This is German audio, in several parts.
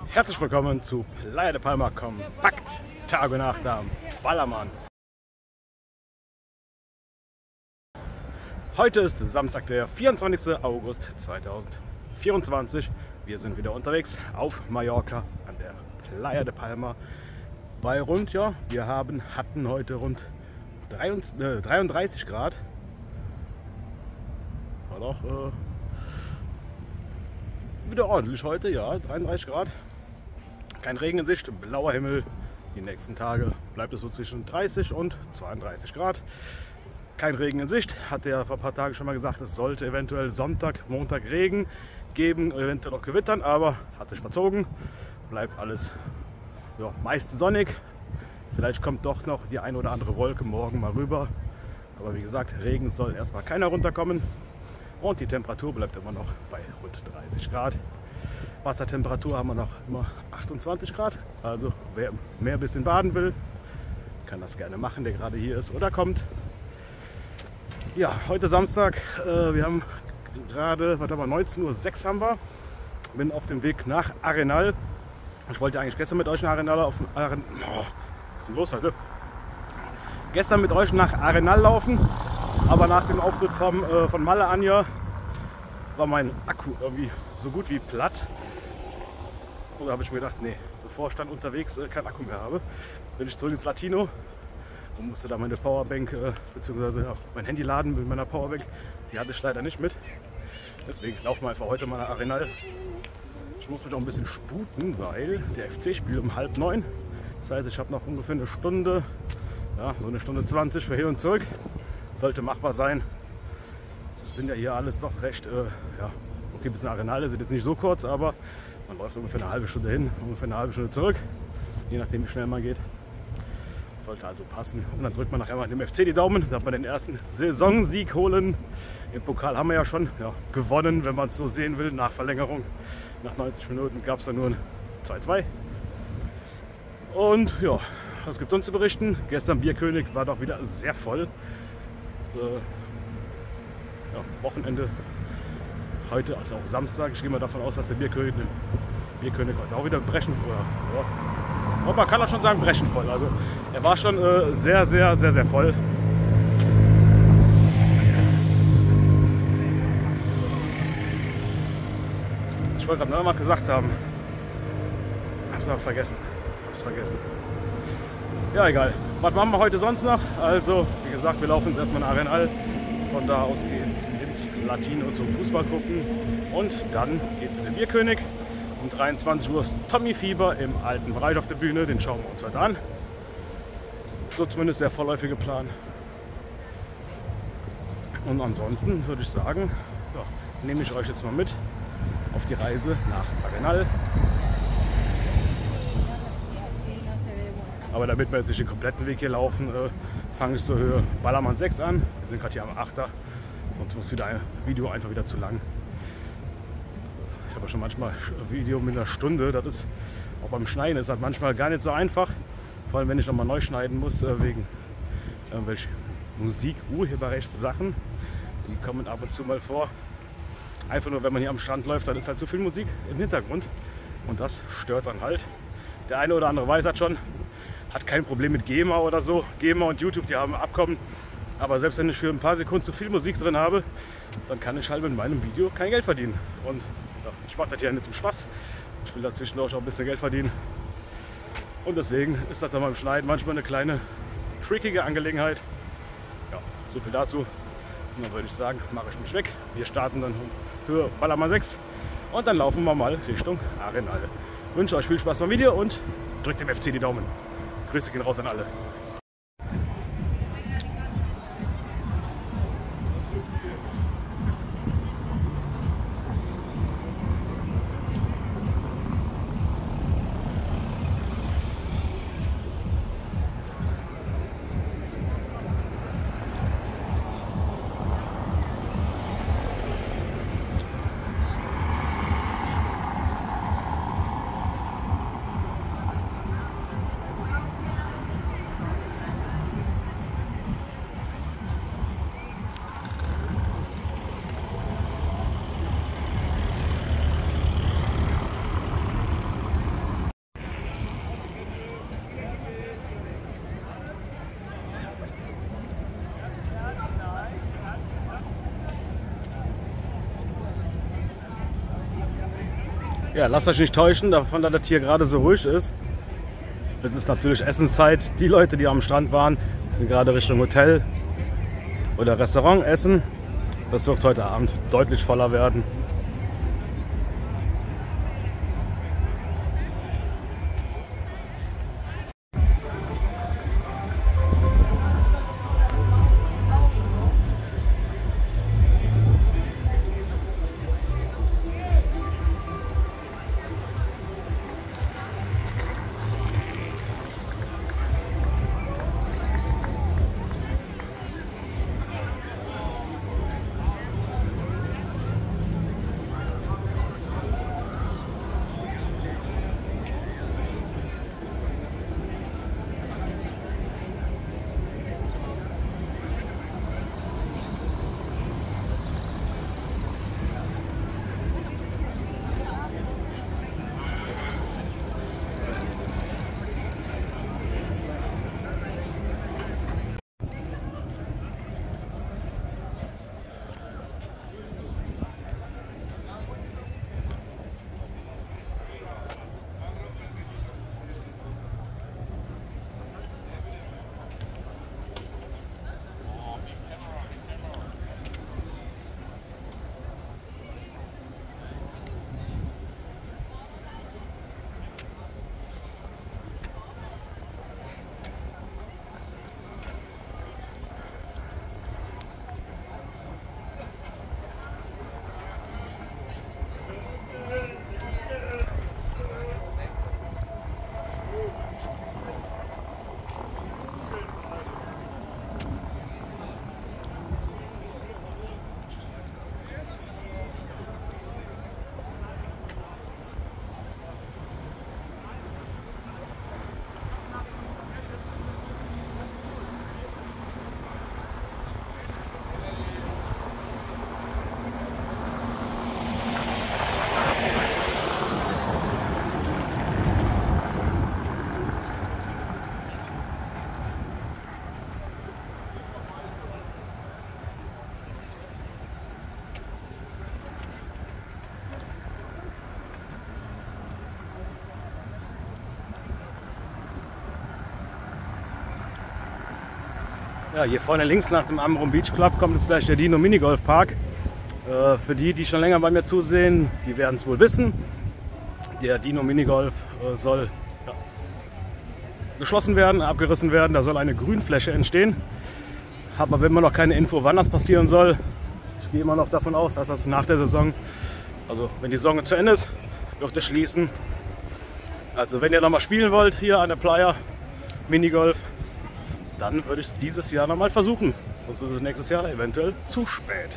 Herzlich willkommen zu Playa de Palma Kompakt, Tag und Nacht am Ballermann. Heute ist Samstag, der 24. August 2024. Wir sind wieder unterwegs auf Mallorca an der Playa de Palma bei rund, ja, wir hatten heute rund 33 Grad. War doch wieder ordentlich heute, ja, 33 Grad. Kein Regen in Sicht, blauer Himmel. Die nächsten Tage bleibt es so zwischen 30 und 32 Grad. Kein Regen in Sicht. Hatte ja vor ein paar Tagen schon mal gesagt, es sollte eventuell Sonntag, Montag Regen geben, eventuell auch Gewittern, aber hat sich verzogen. Bleibt alles ja, meist sonnig. Vielleicht kommt doch noch die eine oder andere Wolke morgen mal rüber. Aber wie gesagt, Regen soll erstmal keiner runterkommen. Und die Temperatur bleibt immer noch bei rund 30 Grad. Wassertemperatur haben wir noch immer 28 Grad. Also wer mehr ein bisschen baden will, kann das gerne machen, der gerade hier ist oder kommt. Ja, heute Samstag. Wir haben gerade, 19:06 Uhr haben wir. Bin auf dem Weg nach Arenal. Ich wollte eigentlich gestern mit euch nach Arenal was ist denn los heute? Gestern mit euch nach Arenal laufen, aber nach dem Auftritt von Malle Anja war mein Akku irgendwie so gut wie platt. Und da habe ich mir gedacht, nee, bevor ich dann unterwegs keinen Akku mehr habe, bin ich zurück ins Latino und musste da meine Powerbank bzw. Ja, mein Handy laden mit meiner Powerbank. Die hatte ich leider nicht mit. Deswegen laufen wir einfach heute mal nach Arenal. Ich muss mich auch ein bisschen sputen, weil der FC spielt um 8:30. Das heißt, ich habe noch ungefähr eine Stunde, ja, so eine Stunde 20 für hin und zurück. Sollte machbar sein. Das sind ja hier alles doch recht, ja, okay, bis nach Arenal ist jetzt nicht so kurz, aber man läuft ungefähr eine halbe Stunde hin, ungefähr eine halbe Stunde zurück, je nachdem wie schnell man geht. Sollte also passen. Und dann drückt man nachher mal dem FC die Daumen, dass wir den ersten Saisonsieg holen. Im Pokal haben wir ja schon gewonnen, wenn man es so sehen will, nach Verlängerung. Nach 90 Minuten gab es dann nur ein 2:2. Und ja, was gibt es sonst zu berichten? Gestern Bierkönig war doch wieder sehr voll. Ja, Wochenende. Heute ist auch Samstag. Ich gehe mal davon aus, dass der Bierkönig heute auch wieder brechen oder man kann auch schon sagen brechen voll. Also er war schon sehr voll. Ich wollte gerade noch mal gesagt haben. Hab's aber vergessen. Ja, egal. Was machen wir heute sonst noch? Also, wie gesagt, wir laufen jetzt erstmal nach Arenal. Von da aus geht's ins Latino zum Fußball gucken. Und dann geht's in den Bierkönig. Um 23 Uhr ist Tommy Fieber im alten Bereich auf der Bühne. Den schauen wir uns heute an. So zumindest der vorläufige Plan. Und ansonsten würde ich sagen, ja, nehme ich euch jetzt mal mit auf die Reise nach Arenal. Aber damit wir jetzt nicht den kompletten Weg hier laufen, fange ich zur Höhe Ballermann 6 an. Wir sind gerade hier am 8er, sonst muss wieder ein Video einfach wieder zu lang. Ich habe ja schon manchmal ein Video mit einer Stunde, das ist auch beim Schneiden ist das manchmal gar nicht so einfach. Vor allem wenn ich nochmal neu schneiden muss, wegen irgendwelchen Musik-Urheberrechtssachen. Die kommen ab und zu mal vor. Einfach nur wenn man hier am Strand läuft, dann ist halt zu viel Musik im Hintergrund und das stört dann halt. Der eine oder andere weiß das schon. Hat kein Problem mit GEMA oder so. GEMA und YouTube, die haben Abkommen. Aber selbst wenn ich für ein paar Sekunden zu viel Musik drin habe, dann kann ich halt mit meinem Video kein Geld verdienen. Und ja, ich mache das hier nicht zum Spaß. Ich will dazwischen auch ein bisschen Geld verdienen. Und deswegen ist das dann beim Schneiden manchmal eine kleine trickige Angelegenheit. Ja, so viel dazu. Und dann würde ich sagen, mache ich mich weg. Wir starten dann Höhe Ballermann 6 und dann laufen wir mal Richtung Arenal. Ich wünsche euch viel Spaß beim Video und drückt dem FC die Daumen. Grüße gehen raus an alle. Ja, lasst euch nicht täuschen davon, dass das hier gerade so ruhig ist. Es ist natürlich Essenszeit. Die Leute, die am Strand waren, sind gerade Richtung Hotel oder Restaurant essen. Das wird heute Abend deutlich voller werden. Ja, hier vorne links nach dem Amrum Beach Club kommt jetzt gleich der Dino Minigolf Park. Für die, die schon länger bei mir zusehen, die werden es wohl wissen. Der Dino Minigolf soll geschlossen werden, abgerissen werden. Da soll eine Grünfläche entstehen. Habe aber immer noch keine Info, wann das passieren soll. Ich gehe immer noch davon aus, dass das nach der Saison, also wenn die Saison zu Ende ist, wird es schließen. Also wenn ihr noch mal spielen wollt hier an der Playa Minigolf, dann würde ich es dieses Jahr noch mal versuchen. Sonst ist es nächstes Jahr eventuell zu spät.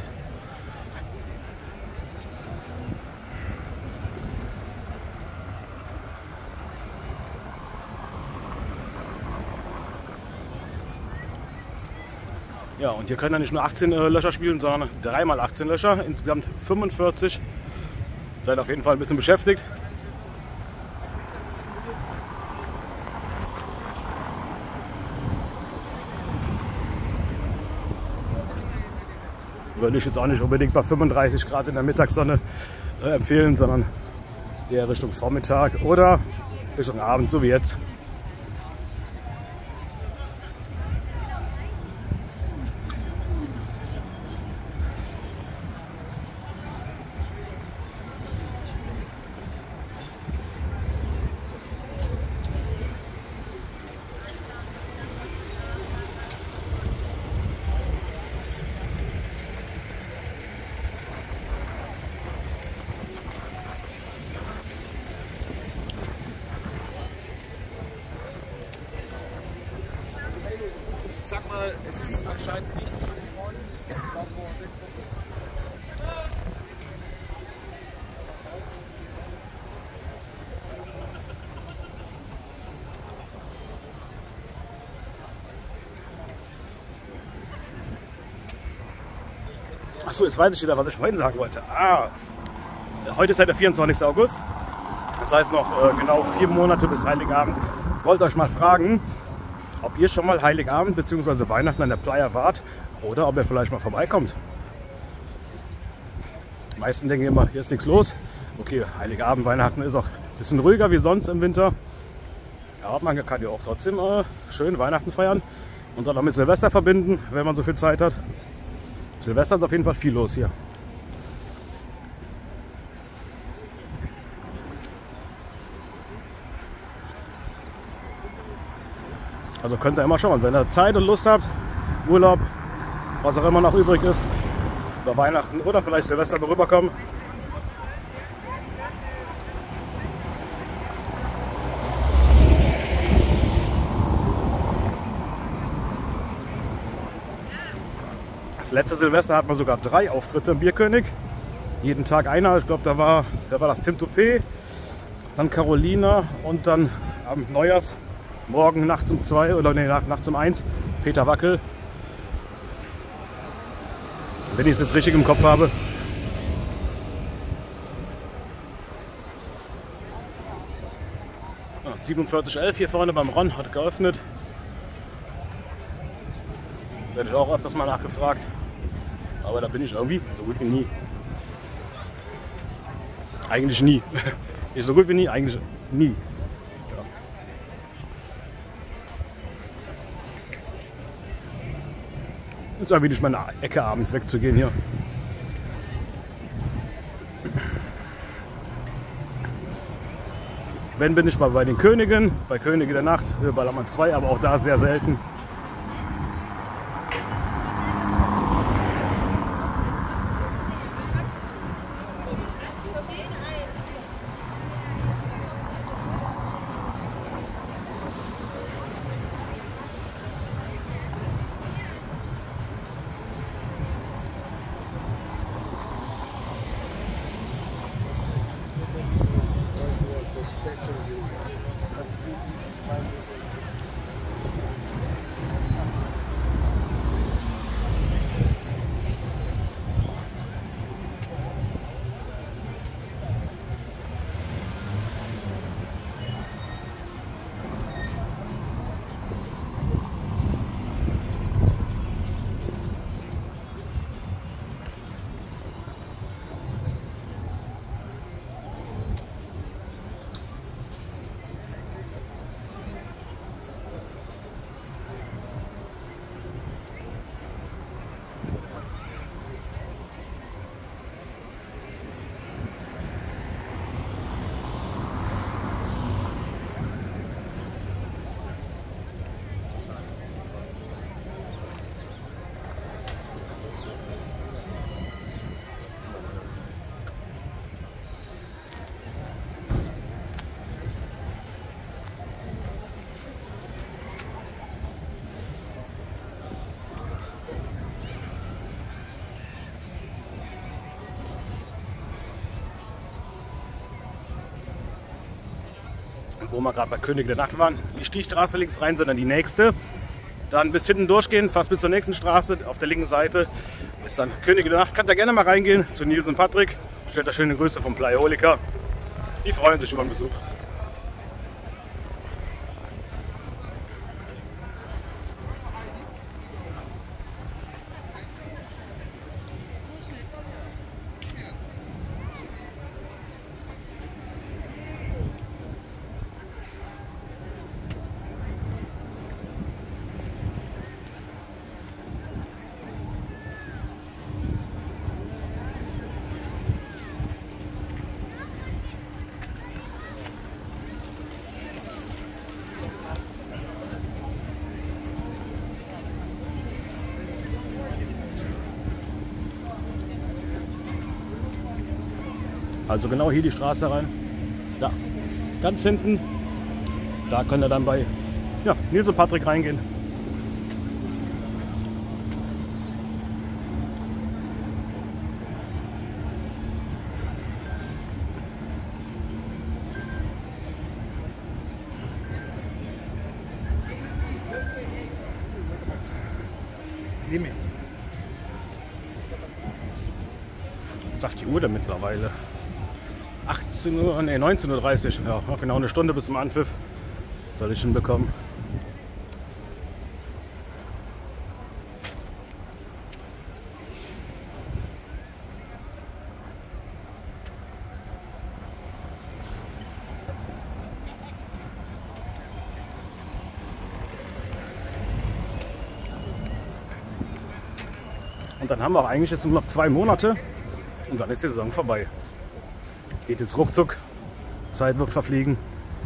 Ja, und hier können ja nicht nur 18 Löcher spielen, sondern 3 x 18 Löcher, insgesamt 45. Seid auf jeden Fall ein bisschen beschäftigt. Würde ich jetzt auch nicht unbedingt bei 35 Grad in der Mittagssonne empfehlen, sondern eher Richtung Vormittag oder Richtung Abend, so wie jetzt. Sag mal, es ist anscheinend nicht so voll. Achso, jetzt weiß ich wieder, was ich vorhin sagen wollte. Heute ist ja der 24. August. Das heißt noch genau 4 Monate bis Heiligabend. Ich wollte euch mal fragen, ob ihr schon mal Heiligabend bzw. Weihnachten an der Playa wart oder ob ihr vielleicht mal vorbeikommt. Die meisten denken immer, hier ist nichts los. Okay, Heiligabend, Weihnachten ist auch ein bisschen ruhiger wie sonst im Winter. Aber man kann ja auch trotzdem schön Weihnachten feiern und dann auch mit Silvester verbinden, wenn man so viel Zeit hat. Silvester ist auf jeden Fall viel los hier. Also könnt ihr immer schauen, wenn ihr Zeit und Lust habt, Urlaub, was auch immer noch übrig ist, oder Weihnachten oder vielleicht Silvester mal rüberkommen. Das letzte Silvester hat man sogar 3 Auftritte im Bierkönig. Jeden Tag einer. Ich glaube, da war das Tim Toupé, dann Carolina und dann am Neujahrsmorgen nachts um 2 oder nee, nachts um 1 Peter Wackel. Wenn ich es jetzt richtig im Kopf habe. Ja, 4711 hier vorne beim Ron hat geöffnet. Werde ich auch öfters mal nachgefragt. Aber da bin ich irgendwie so gut wie nie. Eigentlich nie. Nicht so gut wie nie, eigentlich nie. Ja. Ist irgendwie nicht meine Ecke, abends wegzugehen hier. Wenn bin ich mal bei den Königen, bei Könige der Nacht, bei Ballermann 2, aber auch da sehr selten. Wo wir gerade bei König der Nacht waren, nicht die Straße links rein, sondern die nächste. Dann bis hinten durchgehen, fast bis zur nächsten Straße. Auf der linken Seite ist dann König der Nacht. Könnt ihr gerne mal reingehen zu Nils und Patrick. Stellt da schöne Grüße vom Playaholica. Die freuen sich über den Besuch. Also genau hier die Straße rein. Da, ganz hinten. Da könnt ihr dann bei Nils und Patrick reingehen. Was sagt die Uhr denn mittlerweile? 18 Uhr, nee, 19:30 Uhr. Ja, genau eine Stunde bis zum Anpfiff. Soll ich hinbekommen. Und dann haben wir auch eigentlich jetzt nur noch 2 Monate und dann ist die Saison vorbei. Geht jetzt ruckzuck, Zeit wird verfliegen.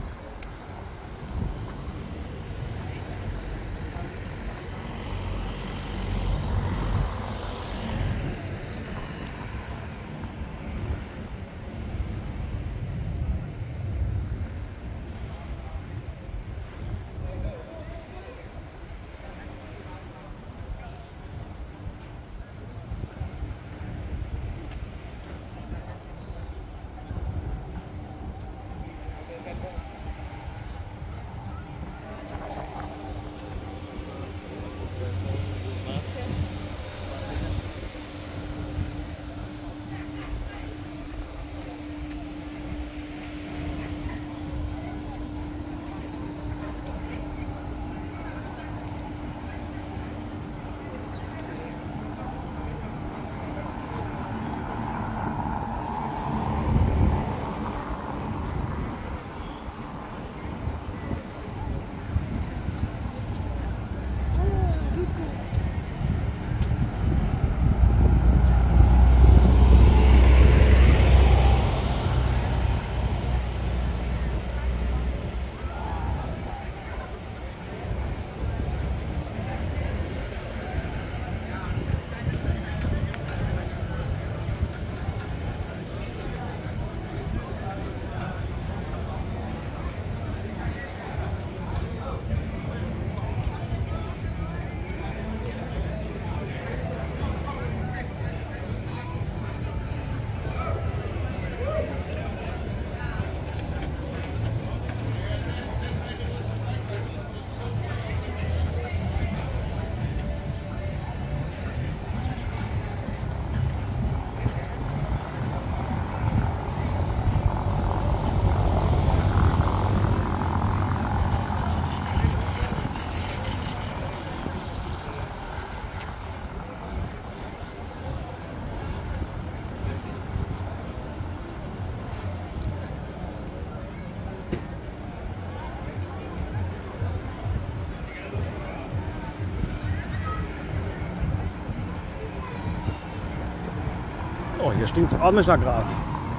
Oh, hier stinkt es ordentlich nach Gras.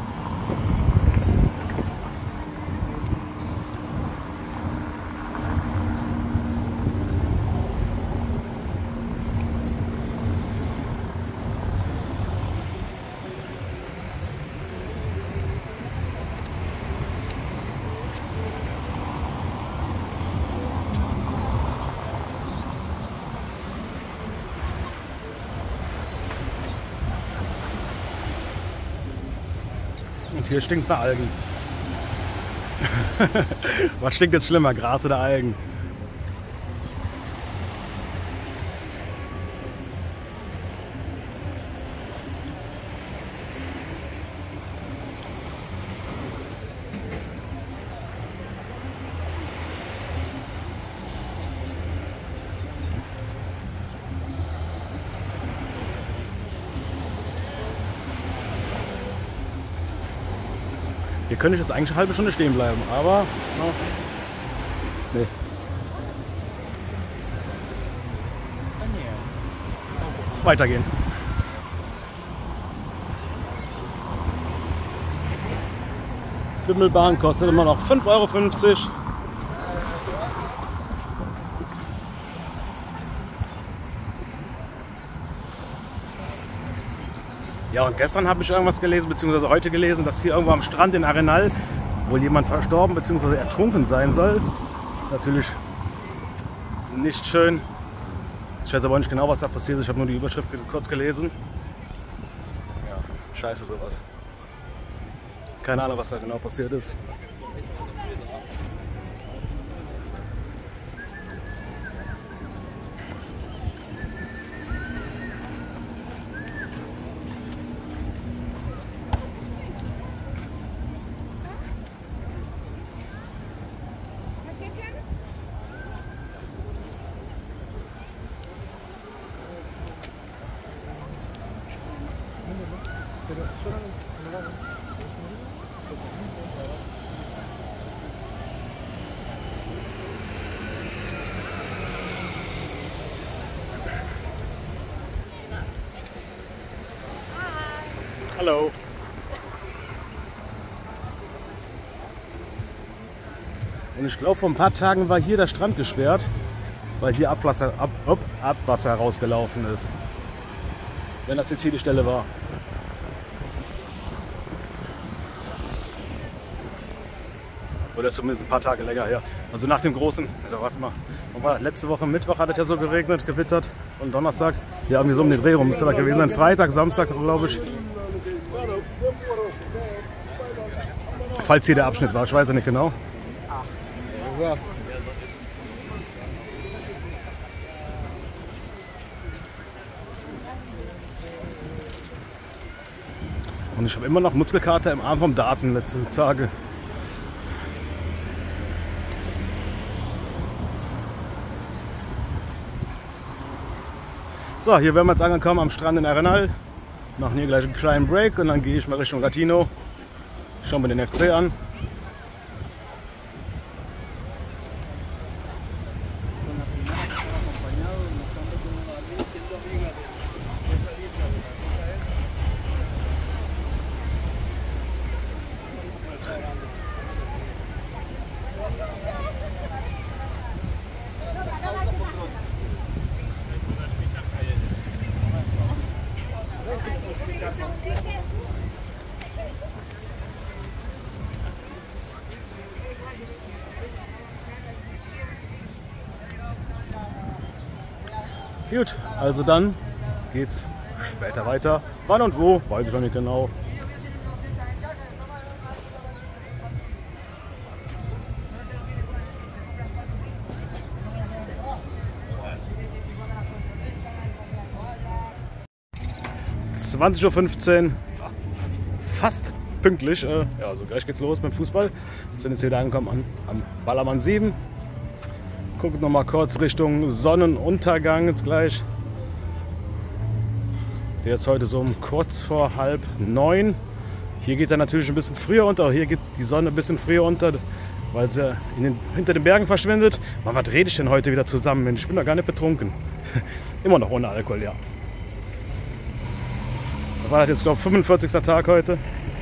Und hier stinkt es nach Algen. Was stinkt jetzt schlimmer, Gras oder Algen? Hier könnte ich jetzt eigentlich eine halbe Stunde stehen bleiben, aber nee. Weitergehen. Bimmelbahn kostet immer noch 5,50 €. Ja, und gestern habe ich irgendwas gelesen, beziehungsweise heute gelesen, dass hier irgendwo am Strand in Arenal wohl jemand verstorben bzw. ertrunken sein soll. Das ist natürlich nicht schön. Ich weiß aber nicht genau, was da passiert ist. Ich habe nur die Überschrift kurz gelesen. Ja, scheiße sowas. Keine Ahnung, was da genau passiert ist. Hallo. Und ich glaube, vor ein paar Tagen war hier der Strand gesperrt, weil hier Abwasser rausgelaufen ist. Wenn das jetzt hier die Stelle war. Oder zumindest ein paar Tage länger her. Also nach dem großen, warte mal, letzte Woche Mittwoch hat es ja so geregnet, gewittert. Und Donnerstag, ja irgendwie so um den Dreh rum müsste das gewesen sein. Freitag, Samstag glaube ich. Falls hier der Abschnitt war, ich weiß ja nicht genau. Und ich habe immer noch Muskelkater im Arm vom Daten letzten Tage. So, hier werden wir jetzt angekommen am Strand in Arenal. Machen hier gleich einen kleinen Break und dann gehe ich mal Richtung Latino. Schauen wir den FC an. Gut, also dann geht's später weiter. Wann und wo, weiß ich noch nicht genau. (20:15 Uhr), fast pünktlich. Ja, also gleich geht's los beim Fußball. Wir sind jetzt wieder angekommen am Ballermann 7. Gucken noch mal kurz Richtung Sonnenuntergang jetzt gleich. Der ist heute so um kurz vor 8:30. Hier geht er natürlich ein bisschen früher unter. Auch hier geht die Sonne ein bisschen früher unter, weil sie hinter den Bergen verschwindet. Man, was rede ich denn heute wieder zusammen? Mensch, ich bin doch gar nicht betrunken. Immer noch ohne Alkohol, ja. Da war das jetzt, glaube ich, 45. Tag heute.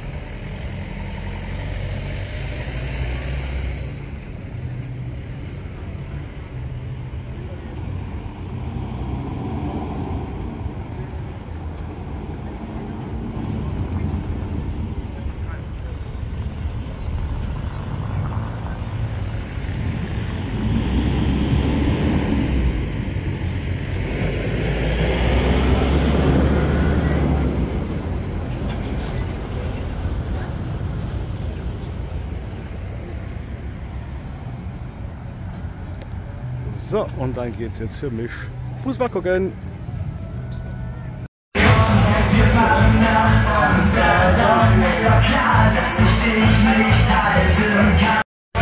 So, und dann geht's jetzt für mich Fußball gucken. Wir fahren nach Amsterdam, ist doch klar, dass ich dich nicht halten kann.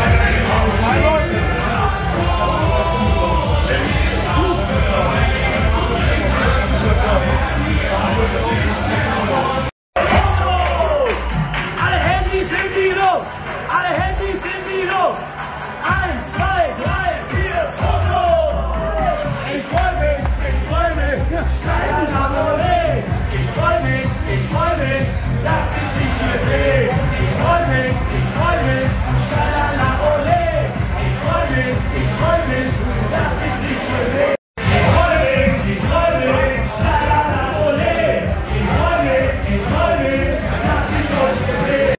Alle Handys in die Luft, alle Handys in die Luft. 1, 2, 3, 4, Foto! Ich freu mich, Scheiße, ich freu mich, dass ich dich hier sehe. Ich freu mich, Schalala, ole. Ich freu mich, dass ich dich hier sehe. Ich freu mich, Schalala, ole. Ich freu mich, dass ich euch hier sehe.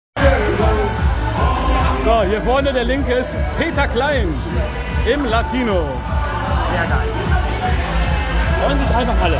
So, hier vorne der linke ist Peter Klein im Latino. Sehr geil. Freuen sich einfach alle.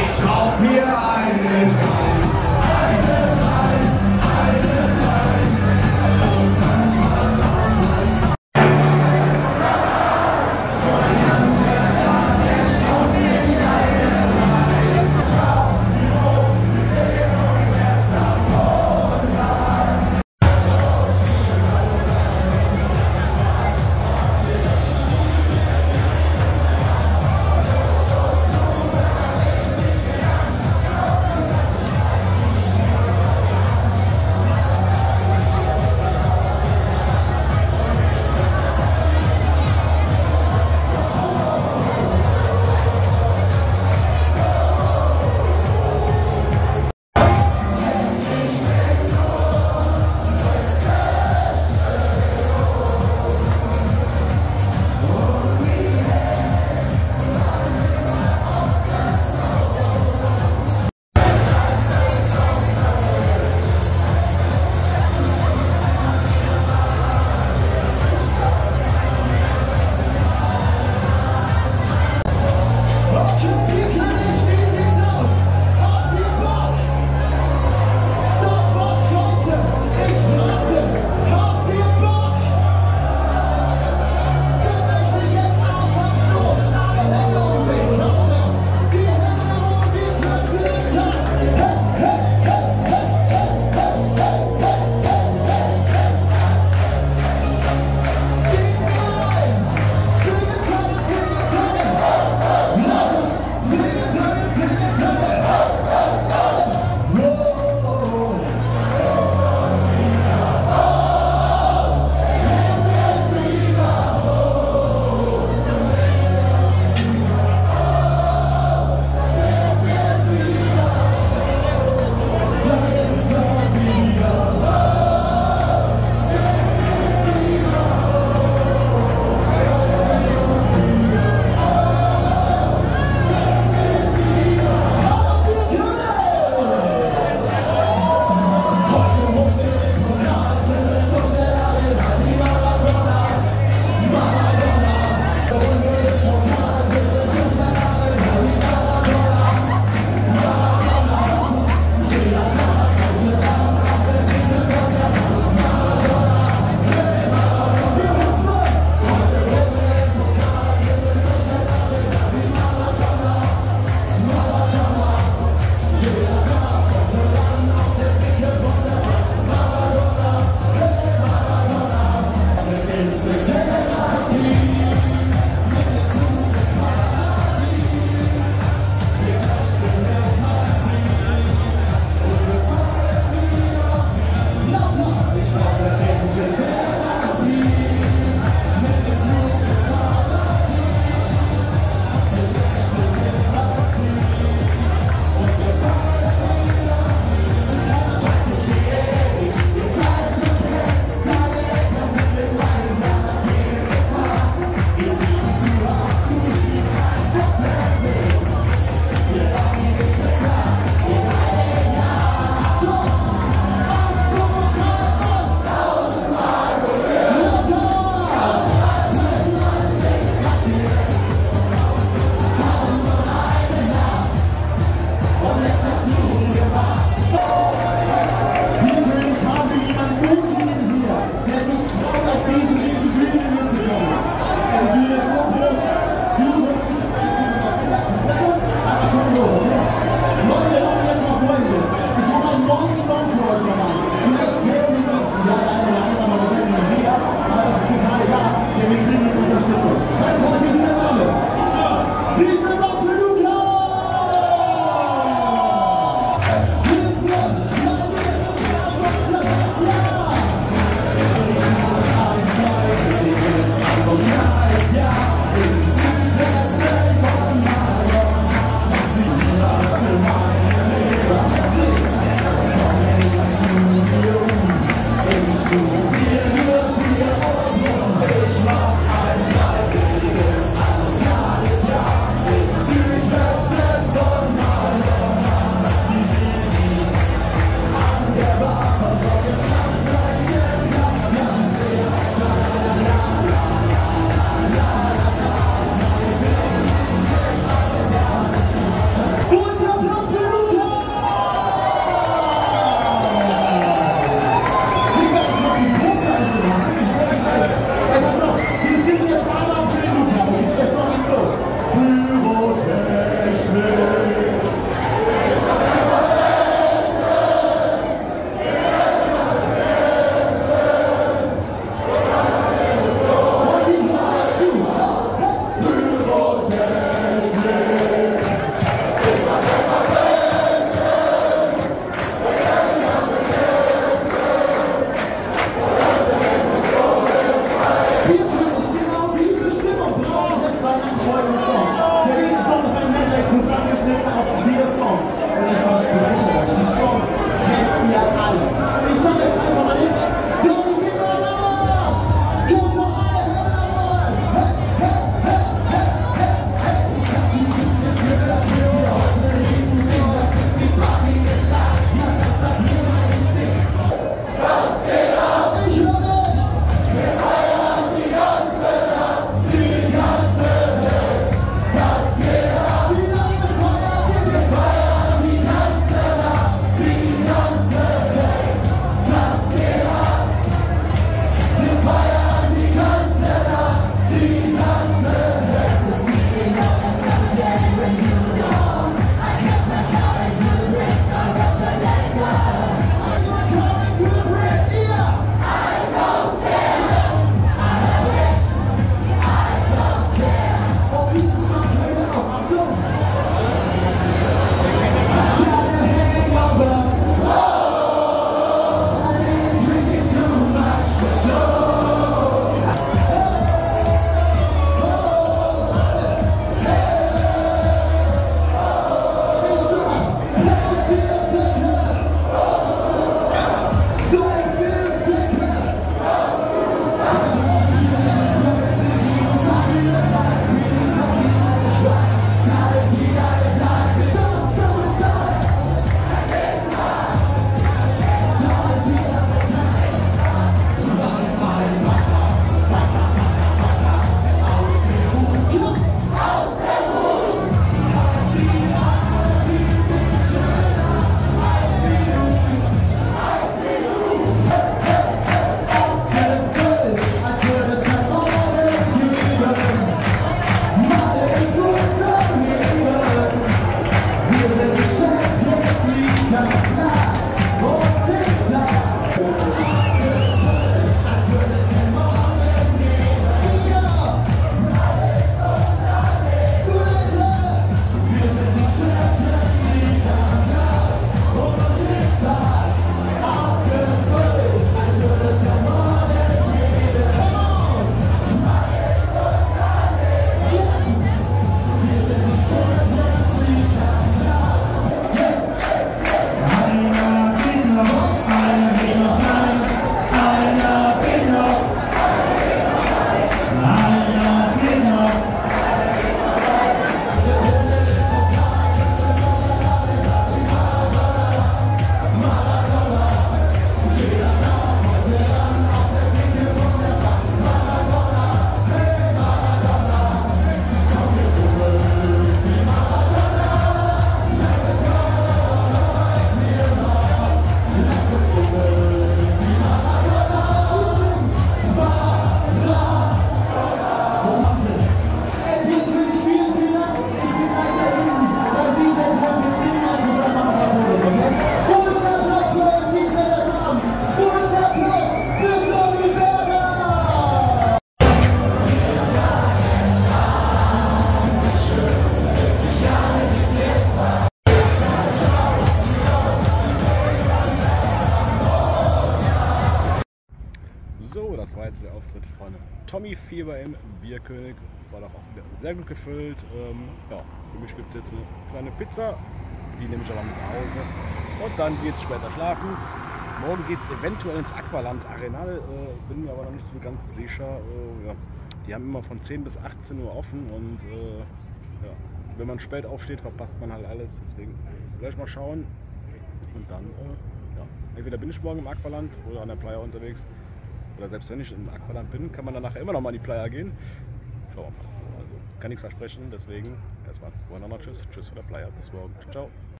Tommy Fieber im Bierkönig. War doch auch wieder sehr gut gefüllt. Ja, für mich gibt es jetzt eine kleine Pizza. Die nehme ich aber mit nach Hause. Und dann geht es später schlafen. Morgen geht es eventuell ins Aqualand Arenal. Bin mir aber noch nicht so ganz sicher. Ja. Die haben immer von 10 bis 18 Uhr offen. Und ja, wenn man spät aufsteht, verpasst man halt alles. Deswegen gleich mal schauen. Und dann, ja, entweder bin ich morgen im Aqualand oder an der Playa unterwegs. Oder selbst wenn ich im Aqualand bin, kann man dann nachher immer noch mal an die Playa gehen. Schauen wir mal. Also kann nichts versprechen, deswegen erstmal Buenas noches. Tschüss von der Playa. Bis morgen. Ciao, ciao.